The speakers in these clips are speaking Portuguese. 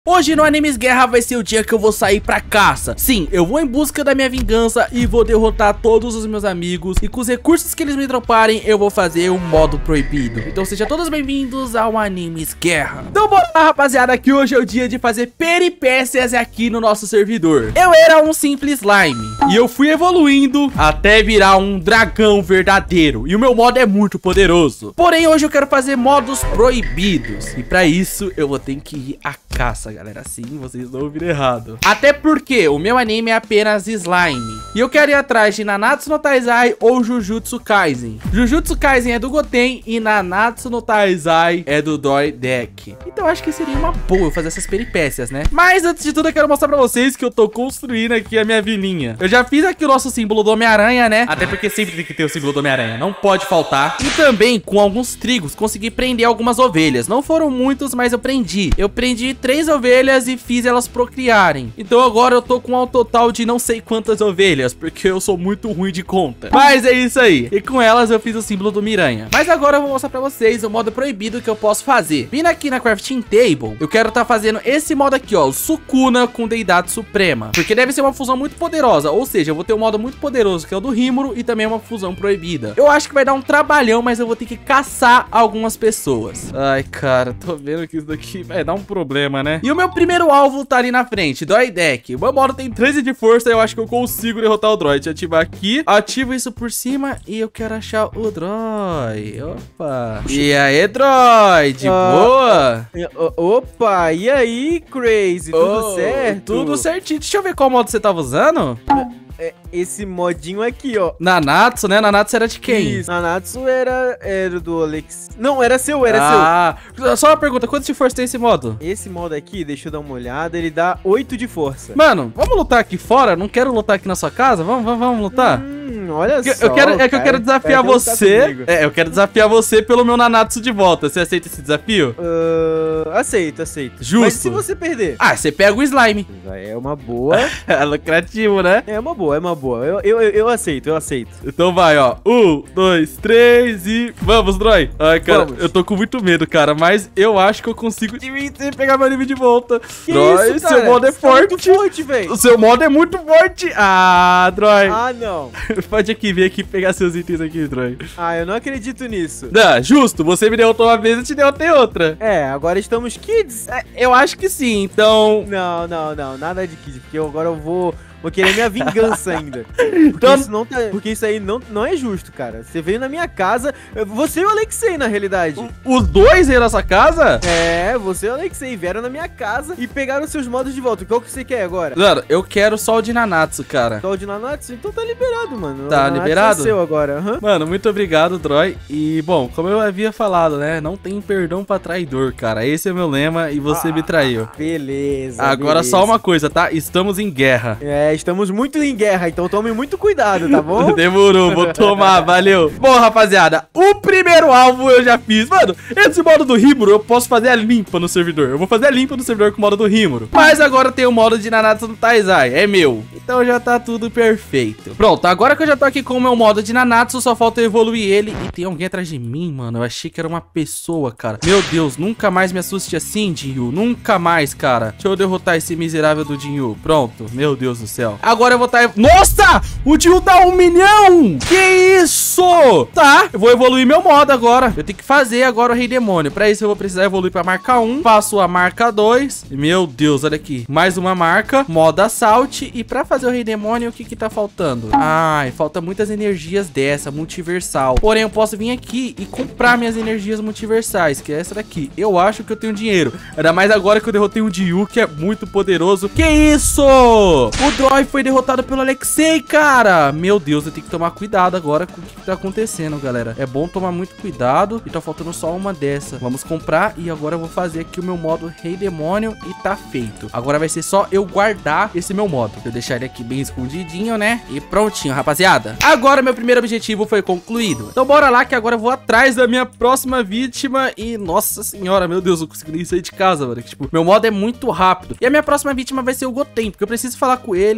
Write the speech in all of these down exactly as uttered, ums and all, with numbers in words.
Hoje no Animes Guerra vai ser o dia que eu vou sair pra caça. Sim, eu vou em busca da minha vingança e vou derrotar todos os meus amigos. E com os recursos que eles me droparem, eu vou fazer um modo proibido. Então sejam todos bem-vindos ao Animes Guerra. Então bora lá, rapaziada, que hoje é o dia de fazer peripécias aqui no nosso servidor. Eu era um simples slime e eu fui evoluindo até virar um dragão verdadeiro. E o meu modo é muito poderoso. Porém, hoje eu quero fazer modos proibidos. E pra isso, eu vou ter que ir à caça, galera. Sim, vocês não ouviram errado. Até porque o meu anime é apenas slime. E eu quero ir atrás de Nanatsu no Taizai ou Jujutsu Kaisen. Jujutsu Kaisen é do Goten e Nanatsu no Taizai é do Doi Deck. Então acho que seria uma boa eu fazer essas peripécias, né? Mas antes de tudo eu quero mostrar pra vocês que eu tô construindo aqui a minha vilinha. Eu já fiz aqui o nosso símbolo do Homem-Aranha, né? Até porque sempre tem que ter o símbolo do Homem-Aranha, não pode faltar. E também com alguns trigos consegui prender algumas ovelhas. Não foram muitos, mas eu prendi. Eu prendi três ovelhas e fiz elas procriarem. Então agora eu tô com um total de não sei quantas ovelhas, porque eu sou muito ruim de conta. Mas é isso aí. E com elas eu fiz o símbolo do Miranha. Mas agora eu vou mostrar pra vocês o modo proibido que eu posso fazer. Vindo aqui na Crafting Table, eu quero tá fazendo esse modo aqui, ó, o Sukuna com Deidade Suprema. Porque deve ser uma fusão muito poderosa. Ou seja, eu vou ter um modo muito poderoso, que é o do Rimuro, e também uma fusão proibida. Eu acho que vai dar um trabalhão, mas eu vou ter que caçar algumas pessoas. Ai, cara, tô vendo que isso daqui vai dar um problema, né? E o meu primeiro alvo tá ali na frente, Doi Deck. O meu modo tem treze de força, eu acho que eu consigo derrotar o Droid. Ativar aqui, ativo isso por cima e eu quero achar o Droid. Opa. E aí, Droid? Uh, boa? Uh, opa, e aí, Crazy? Tudo oh, certo? Tudo certinho. Deixa eu ver qual modo você tava usando. Esse modinho aqui, ó. Nanatsu, né? Nanatsu era de quem? Isso. Nanatsu era, era do Alex. Não, era seu, era ah, seu. Ah, só uma pergunta, quanto de força tem esse modo? Esse modo aqui, deixa eu dar uma olhada, ele dá oito de força. Mano, vamos lutar aqui fora? Não quero lutar aqui na sua casa? Vamos, vamos, vamos lutar? Hum, olha eu, só, eu quero, É que cara, eu quero desafiar você. É, eu quero desafiar você pelo meu Nanatsu de volta. Você aceita esse desafio? Uh, aceito, aceito. Justo. Mas se você perder? Ah, você pega o slime. Já é uma boa. É lucrativo, né? É uma boa, é uma boa. Eu, eu, eu, eu aceito, eu aceito. Então vai, ó. Um, dois, três e... Vamos, Droid. Ai, cara, Vamos. Eu tô com muito medo, cara. Mas eu acho que eu consigo pegar meu nível de volta. Que Droid, isso, cara? seu modo é Você tá forte. muito forte, velho. O seu modo é muito forte. Ah, Droid. Ah, não. Pode aqui, vir aqui pegar seus itens aqui, Droid. Ah, eu não acredito nisso. Não, justo. Você me derrotou uma vez e te derrotei outra. É, agora estamos kids. É, eu acho que sim, então... Não, não, não. Nada de kids, porque eu agora eu vou... Vou querer minha vingança ainda. Porque, Então- isso, não tá, porque isso aí não, não é justo, cara. Você veio na minha casa. Você e o Alexei, na realidade. Os dois aí na sua casa? É, você e o Alexei vieram na minha casa e pegaram seus modos de volta. Qual que você quer agora? Mano, eu quero só o de Nanatsu, cara. Só o de Nanatsu? Então tá liberado, mano. Tá O Nanatsu liberado? É seu agora. Uhum. Mano, muito obrigado, Droid. E, bom, como eu havia falado, né? Não tem perdão pra traidor, cara. Esse é o meu lema e você Ah, me traiu. Beleza. Agora beleza. só uma coisa, tá? Estamos em guerra. É, estamos muito em guerra, então tome muito cuidado, tá bom? Demorou, vou tomar, valeu. Bom, rapaziada, o primeiro alvo eu já fiz. Mano, esse modo do Rimuro, eu posso fazer a limpa no servidor. Eu vou fazer a limpa no servidor com o modo do Rimuro. Mas agora tem o modo de Nanatsu no Taizai, é meu. Então já tá tudo perfeito. Pronto, agora que eu já tô aqui com o meu modo de Nanatsu, só falta eu evoluir ele. E tem alguém atrás de mim, mano. Eu achei que era uma pessoa, cara. Meu Deus, nunca mais me assuste assim, Jinyu. Nunca mais, cara. Deixa eu derrotar esse miserável do Jinyu. Pronto, meu Deus do céu. Agora eu vou estar... Nossa! O Jinyu dá um milhão! Que isso? Tá, eu vou evoluir meu modo agora. Eu tenho que fazer agora o Rei Demônio. Pra isso eu vou precisar evoluir pra marca um. Faço a marca dois. Meu Deus, olha aqui. Mais uma marca. Modo Assault. E pra fazer o Rei Demônio, o que que tá faltando? Ai, falta muitas energias dessa, multiversal. Porém, eu posso vir aqui e comprar minhas energias multiversais, que é essa daqui. Eu acho que eu tenho dinheiro. Ainda mais agora que eu derrotei o Jinyu, que é muito poderoso. Que isso? O Droid foi derrotado pelo Alexei, cara. Meu Deus, eu tenho que tomar cuidado agora com o que tá acontecendo, galera. É bom tomar muito cuidado. E tá faltando só uma dessa. Vamos comprar e agora eu vou fazer aqui o meu modo Rei Demônio e tá feito. Agora vai ser só eu guardar esse meu modo. Eu deixar ele aqui bem escondidinho, né? E prontinho, rapaziada. Agora meu primeiro objetivo foi concluído. Então bora lá que agora eu vou atrás da minha próxima vítima. E nossa senhora, meu Deus, eu não consigo nem sair de casa, mano. Tipo, meu modo é muito rápido. E a minha próxima vítima vai ser o Goten, porque eu preciso falar com ele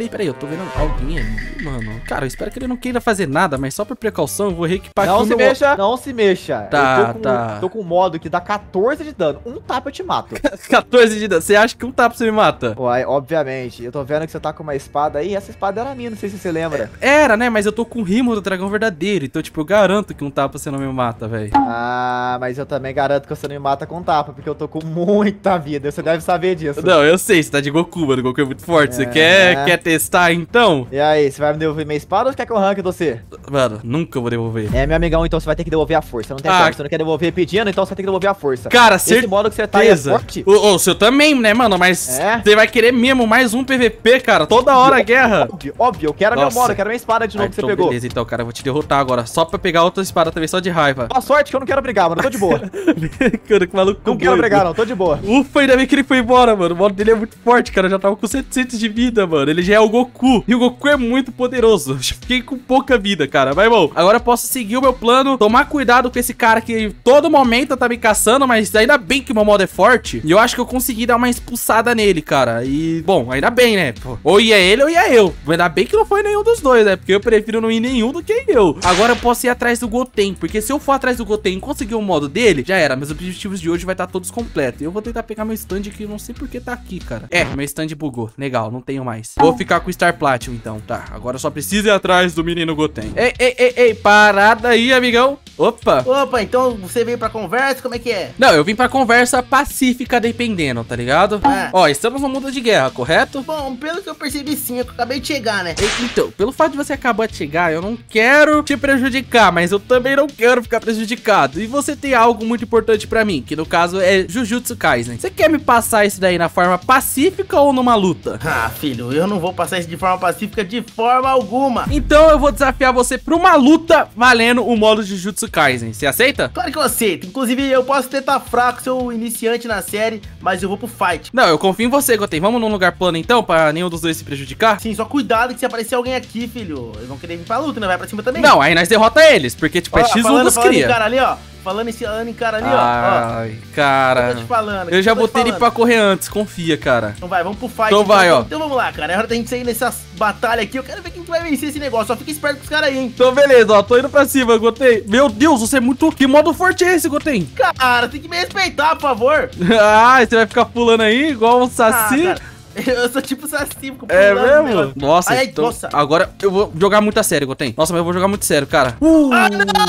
dele. Pera aí, eu tô vendo alguém ali, mano. Cara, eu espero que ele não queira fazer nada, mas só por precaução eu vou reequipar Não aqui se o meu... mexa, não se mexa. Tá, eu tô com, tá. tô com um modo que dá quatorze de dano. Um tapa eu te mato. quatorze de dano. Você acha que um tapa você me mata? Uai, obviamente. Eu tô vendo que você tá com uma espada aí. Essa espada era minha, não sei se você lembra. Era, né? Mas eu tô com o rimo do dragão verdadeiro. Então, tipo, eu garanto que um tapa você não me mata, velho. Ah, mas eu também garanto que você não me mata com tapa, porque eu tô com muita vida. Você deve saber disso. Não, eu sei, você tá de Goku, mano. Goku é muito forte. Você É. quer, quer testar, então? E aí, você vai me devolver minha espada ou você quer que eu arranque você? Mano, nunca vou devolver. É, meu amigão, então você vai ter que devolver a força. Não tem Ah. como. Você não quer devolver pedindo, então você vai ter que devolver a força. Cara, Esse certeza. modo que você tá aí é forte. O, o seu também, né, mano? Mas É? você vai querer mesmo mais um P V P, cara. Toda hora a guerra. Óbvio, óbvio. Eu quero Nossa. meu modo, eu quero minha espada de novo Ah, que você então pegou. beleza, então, cara. Eu vou te derrotar agora. Só pra pegar outra espada também, só de raiva. Boa sorte que eu não quero brigar, mano. Eu tô de boa. Cara, que maluco Não quero doido. brigar, não. Tô de boa. Ufa, ainda bem que ele foi embora, mano. O modo dele é muito forte, cara. Eu já tava com setecentos de vida, mano. Ele já é o Goku. E o Goku é muito poderoso. Fiquei com pouca vida, cara. Mas, bom, agora eu posso seguir o meu plano. Tomar cuidado com esse cara que todo momento tá me caçando. Mas ainda bem que o meu modo é forte. E eu acho que eu consegui dar uma expulsada nele, cara. E, bom, ainda bem, né? Pô, ou ia ele ou ia eu. Ainda bem que não foi nenhum dos dois, né? Porque eu prefiro não ir nenhum do que eu. Agora eu posso ir atrás do Goten. Porque se eu for atrás do Goten e conseguir o modo dele, já era. Meus objetivos de hoje vai estar todos completos. Eu vou tentar pegar meu stand que eu não sei porque tá aqui, cara. É, meu stand bugou. Legal, não tenho mais. Vou ficar com o Star Platinum, então. Tá, agora eu só preciso ir atrás do menino Goten. Ei, ei, ei, ei, parada aí, amigão. Opa. Opa, então você veio pra conversa, como é que é? Não, eu vim pra conversa pacífica dependendo, tá ligado? Ah. Ó, estamos no mundo de guerra, correto? Bom, pelo que eu percebi sim, eu acabei de chegar, né? E- Então, pelo fato de você acabar de chegar, eu não quero te prejudicar, mas eu também não quero ficar prejudicado. E você tem algo muito importante pra mim, que no caso é Jujutsu Kaisen. Você quer me passar isso daí na forma pacífica ou numa luta? Ah, filho, eu não vou passar isso de forma pacífica de forma alguma. Então eu vou desafiar você pra uma luta valendo o modo de Jujutsu Kaisen. Você aceita? Claro que eu aceito. Inclusive, eu posso ter tá fraco, sou iniciante na série, mas eu vou pro fight. Não, eu confio em você, Goten. Vamos num lugar plano então, pra nenhum dos dois se prejudicar? Sim, só cuidado que se aparecer alguém aqui, filho, eles vão querer vir pra luta, né? Vai pra cima também. Não, aí nós derrota eles, porque tipo, Ó, é X um falando, dos falando em cria. cara ali, ó. Falando esse ano em cara ali, ó. ó. Ai, Eu cara. tô te falando. Eu já tô te botei ele falando. pra correr antes, confia, cara. Então vai, vamos pro fight. Então vai, ó. Então vamos lá, cara. É hora da gente sair nessa batalha aqui. Eu quero ver quem que vai vencer esse negócio. Só fica esperto com os caras aí, hein. Então beleza, ó, tô indo pra cima, Goten. Meu Deus, você é muito... Que modo forte é esse, Goten? Cara, tem que me respeitar, por favor. Ah, você vai ficar pulando aí igual um saci? Ah, cara, eu sou tipo Saci, fico É pulando, mesmo? negócio. Nossa, Ai, então, nossa. agora eu vou jogar muito a sério, Goten. Nossa, mas eu vou jogar muito sério, cara. Uh! Ah,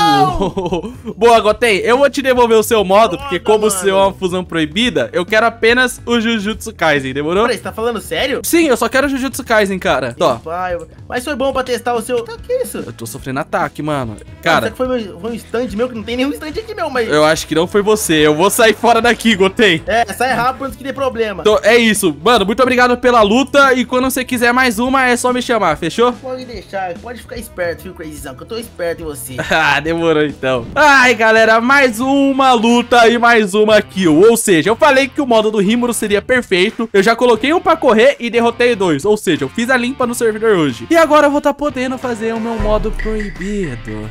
não! Boa, Goten, eu vou te devolver o seu modo, porque Foda, como o mano. seu é uma fusão proibida, eu quero apenas o Jujutsu Kaisen, demorou? Peraí, você tá falando sério? Sim, eu só quero o Jujutsu Kaisen, cara. Ó, Pai, mas foi bom pra testar o seu... Tá, que isso? eu tô sofrendo ataque, mano. Será Cara, que foi, meu, foi um stand meu, que não tem nenhum stand aqui meu, mas... eu acho que não foi você. Eu vou sair fora daqui, Goten. É, sai rápido antes que dê problema. Então, é isso. Mano, muito obrigado pela luta. E quando você quiser mais uma, é só me chamar, fechou? Pode deixar, pode ficar esperto, viu, Crazyzão, que eu tô esperto em você. Ah, demorou então. Ai, galera, mais uma luta e mais uma kill. Ou seja, eu falei que o modo do Rimuru seria perfeito. Eu já coloquei um pra correr e derrotei dois. Ou seja, eu fiz a limpa no servidor hoje. E agora eu vou estar podendo fazer o meu modo proibido.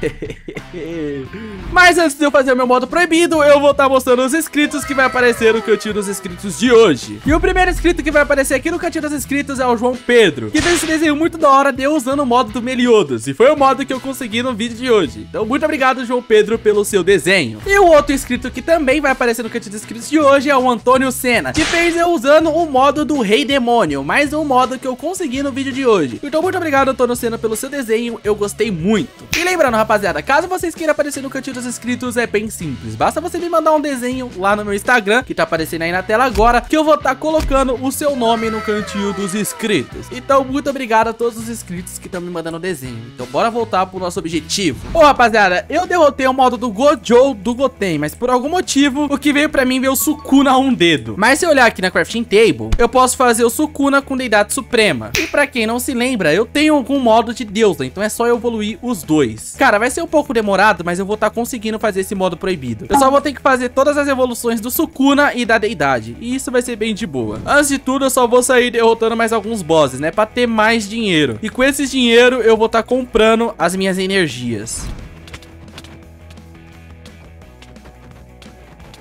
Mas antes de eu fazer o meu modo proibido, eu vou estar mostrando os inscritos que vai aparecer no cantinho dos inscritos de hoje. E o primeiro inscrito que vai aparecer aqui no cantinho dos inscritos é o João Pedro, que fez esse desenho muito da hora de eu usando o modo do Meliodas. E foi o modo que eu consegui no vídeo de hoje. Então muito obrigado, João Pedro, pelo seu desenho. E o outro inscrito que também vai aparecer no cantinho dos inscritos de hoje é o Antônio Senna, que fez eu usando o modo do Rei Demônio, mais um modo que eu consegui no vídeo de hoje. Então muito obrigado, Antônio Senna, pelo seu desenho, eu gostei muito. E lembrando, rapaziada, caso vocês queiram aparecer no cantinho dos inscritos, é bem simples. Basta você me mandar um desenho lá no meu Instagram, que tá aparecendo aí na tela agora, que eu vou estar colocando o seu nome no cantinho dos inscritos. Então muito obrigado a todos os inscritos que estão me mandando desenho. Então bora voltar pro nosso objetivo. Bom, rapaziada, eu derrotei o modo do Gojo do Goten, mas por algum motivo, o que veio pra mim veio o Sukuna a um dedo. Mas se eu olhar aqui na Crafting Table, eu posso fazer o Sukuna com Deidade Suprema. E pra quem não se lembra, eu tenho algum modo de deusa, então é só eu evoluir os dois. Cara, vai ser um pouco demorado, mas eu vou estar conseguindo fazer esse modo proibido. Eu só vou ter que fazer todas as evoluções do Sukuna e da Deidade, e isso vai ser bem de boa. Antes de tudo, eu só vou sair derrotando mais alguns bosses, né, pra ter mais dinheiro. E com esse dinheiro, eu vou estar comprando as minhas energias.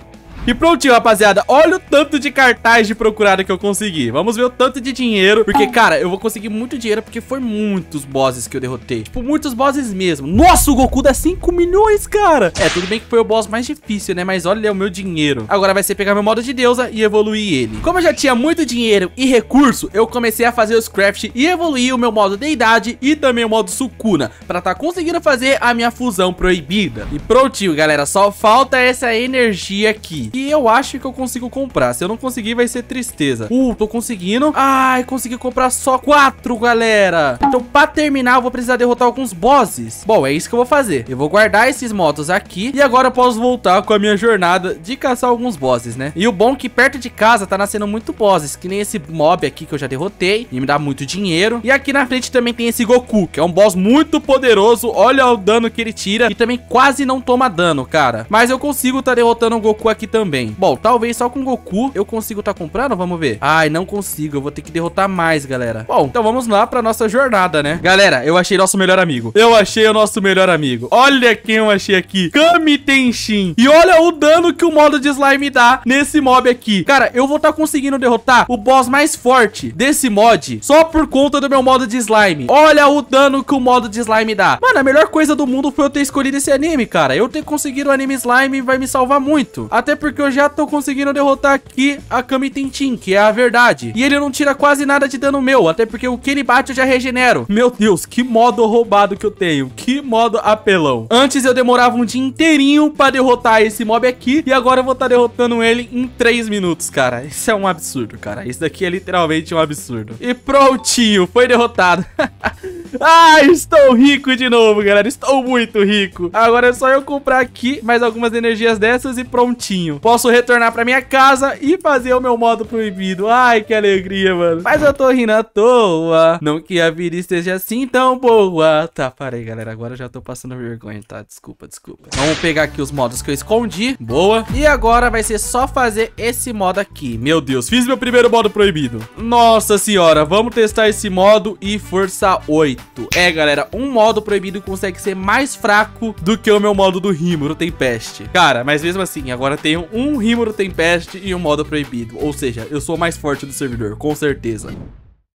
E prontinho, rapaziada. Olha o tanto de cartaz de procurado que eu consegui. Vamos ver o tanto de dinheiro. Porque, cara, eu vou conseguir muito dinheiro porque foi muitos bosses que eu derrotei. Tipo, muitos bosses mesmo. Nossa, o Goku dá cinco milhões, cara. É, tudo bem que foi o boss mais difícil, né? Mas olha o meu dinheiro. Agora vai ser pegar meu modo de deusa e evoluir ele. Como eu já tinha muito dinheiro e recurso, eu comecei a fazer os craft e evoluir o meu modo deidade e também o modo Sukuna, pra tá conseguindo fazer a minha fusão proibida. E prontinho, galera. Só falta essa energia aqui. E eu acho que eu consigo comprar. Se eu não conseguir, vai ser tristeza. Uh, tô conseguindo. Ai, consegui comprar só quatro, galera. Então, pra terminar, eu vou precisar derrotar alguns bosses. Bom, é isso que eu vou fazer. Eu vou guardar esses modos aqui. E agora eu posso voltar com a minha jornada de caçar alguns bosses, né? E o bom é que perto de casa tá nascendo muito bosses. Que nem esse mob aqui que eu já derrotei. E me dá muito dinheiro. E aqui na frente também tem esse Goku, que é um boss muito poderoso. Olha o dano que ele tira. E também quase não toma dano, cara. Mas eu consigo tá derrotando o Goku aqui também. Bom, talvez só com o Goku eu consigo tá comprando. Vamos ver. Ai, não consigo. Eu vou ter que derrotar mais, galera. Bom, então vamos lá pra nossa jornada, né? Galera, eu achei nosso melhor amigo. Eu achei o nosso melhor amigo. Olha quem eu achei aqui. Kami Tenshin. E olha o dano que o modo de slime dá nesse mob aqui. Cara, eu vou tá conseguindo derrotar o boss mais forte desse mod só por conta do meu modo de slime. Olha o dano que o modo de slime dá. Mano, a melhor coisa do mundo foi eu ter escolhido esse anime, cara. Eu ter conseguido o anime slime vai me salvar muito. Até porque eu já tô conseguindo derrotar aqui a Kami Tenshin, que é a verdade. E ele não tira quase nada de dano meu, até porque o que ele bate eu já regenero. Meu Deus, que modo roubado que eu tenho. Que modo apelão. Antes eu demorava um dia inteirinho pra derrotar esse mob aqui. E agora eu vou estar derrotando ele em três minutos, cara. Isso é um absurdo, cara. Isso daqui é literalmente um absurdo. E prontinho, foi derrotado. Ah, estou rico de novo, galera. Estou muito rico. Agora é só eu comprar aqui mais algumas energias dessas e prontinho. Posso retornar pra minha casa e fazer o meu modo proibido. Ai, que alegria, mano. Mas eu tô rindo à toa. Não que a vida esteja assim tão boa. Tá, parei, galera. Agora eu já tô passando vergonha, tá? Desculpa, desculpa. Vamos pegar aqui os modos que eu escondi. Boa. E agora vai ser só fazer esse modo aqui. Meu Deus, fiz meu primeiro modo proibido. Nossa senhora, vamos testar esse modo e força oito. É, galera, um modo proibido consegue ser mais fraco do que o meu modo do Rimuru Tempest. Cara, mas mesmo assim, agora tenho um Rimuru Tempest e um modo proibido. Ou seja, eu sou o mais forte do servidor, com certeza.